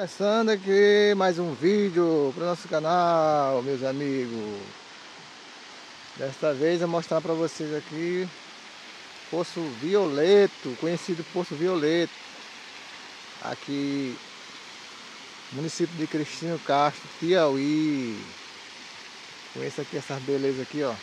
Começando aqui mais um vídeo para o nosso canal, meus amigos. Desta vez eu vou mostrar para vocês aqui Poço Violeto, conhecido Poço Violeto, aqui município de Cristino Castro, Piauí. Conheça aqui essas belezas aqui, ó.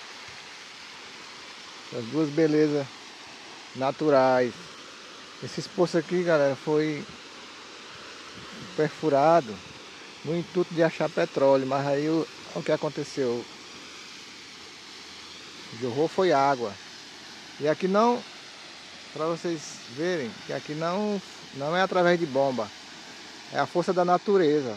As duas belezas naturais. Esses poços aqui, galera, foi perfurado no intuito de achar petróleo, mas aí o que aconteceu? Jorrou foi água. E aqui não, para vocês verem, que aqui não é através de bomba, é a força da natureza.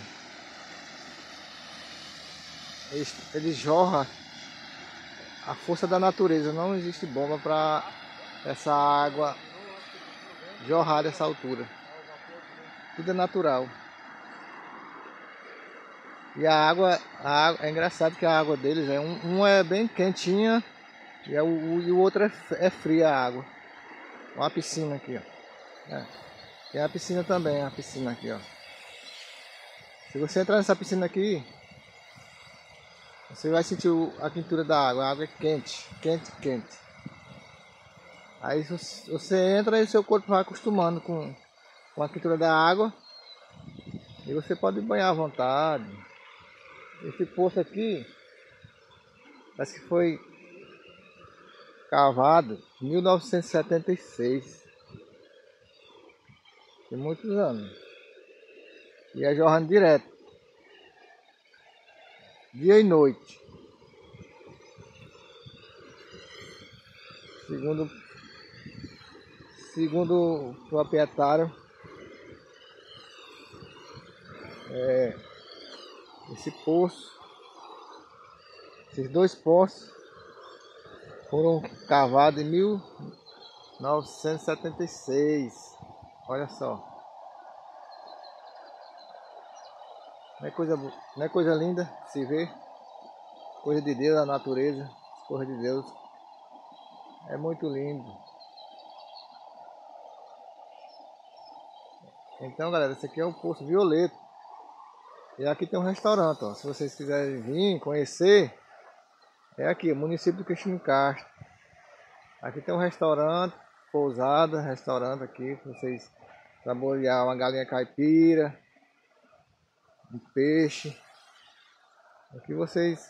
Ele jorra a força da natureza, não existe bomba para essa água jorrar dessa altura. Tudo é natural. E a água é engraçado que a água deles um é bem quentinha e o outro é fria a água. Uma piscina aqui, ó. Tem a piscina também, a piscina aqui, ó. Se você entrar nessa piscina aqui, você vai sentir a quentura da água. A água é quente, quente, quente. Aí você entra e seu corpo vai acostumando com a quentura da água. E você pode banhar à vontade. Esse poço aqui parece que foi cavado em 1976. Tem muitos anos. E é jorrando direto, dia e noite. Segundo o proprietário, esse poço, esses dois poços foram cavados em 1976. Olha só. Não é coisa linda se ver? Coisa de Deus, a natureza, coisa de Deus. É muito lindo. Então, galera, esse aqui é o Poço Violeto. E aqui tem um restaurante, ó. Se vocês quiserem vir conhecer, é aqui, município de Cristino Castro. Aqui tem um restaurante, pousada, restaurante aqui, para vocês saborear uma galinha caipira, um peixe, o que vocês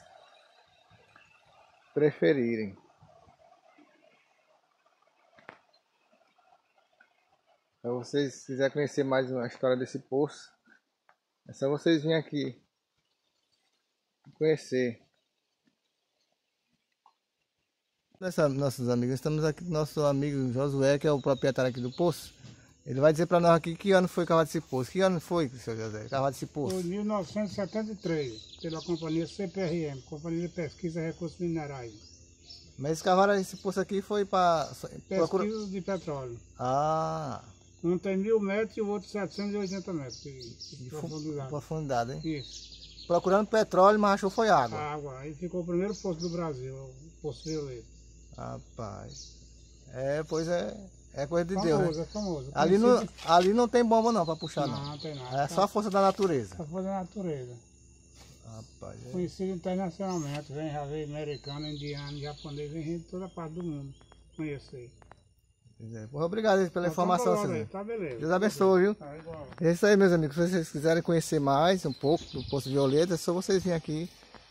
preferirem. Se vocês quiserem conhecer mais uma história desse poço, é só vocês virem aqui conhecer. Nossos amigos, estamos aqui com o nosso amigo Josué, que é o proprietário aqui do poço. Ele vai dizer para nós aqui que ano foi cavado esse poço. Que ano foi, seu José, cavado esse poço? Foi em 1973, pela companhia CPRM, Companhia de Pesquisa e Recursos Minerais. Mas eles cavaram esse poço aqui foi para Pesquisa de petróleo. Ah. Um tem 1000 metros e o outro 780 metros de profundidade. Profundidade, hein? Isso. Procurando petróleo, mas achou foi água. Água. Aí ficou o primeiro poço do Brasil, o Poço Violeto. Rapaz. Pois é coisa de Famoso, Deus, né? É famoso. Ali não tem bomba não para puxar, não. Não tem nada. É só a força da natureza. Só força da natureza. Rapaz. Conhecido internacionalmente. Já veio americano, indiano, japonês, vem gente de toda parte do mundo conhecer. Obrigado pela informação, senhor. Tá beleza. Deus abençoe, viu? Tá igual. É isso aí, meus amigos. Se vocês quiserem conhecer mais um pouco do Poço Violeta, é só vocês virem aqui.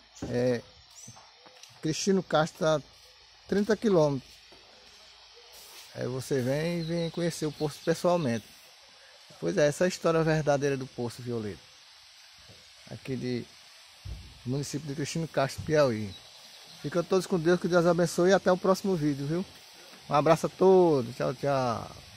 Cristino Castro está 30 quilômetros. Aí você vem conhecer o poço pessoalmente. Pois é, essa é a história verdadeira do Poço Violeta. Aqui de município de Cristino Castro, Piauí. Fiquem todos com Deus, que Deus abençoe e até o próximo vídeo, viu? Um abraço a todos. Tchau, tchau.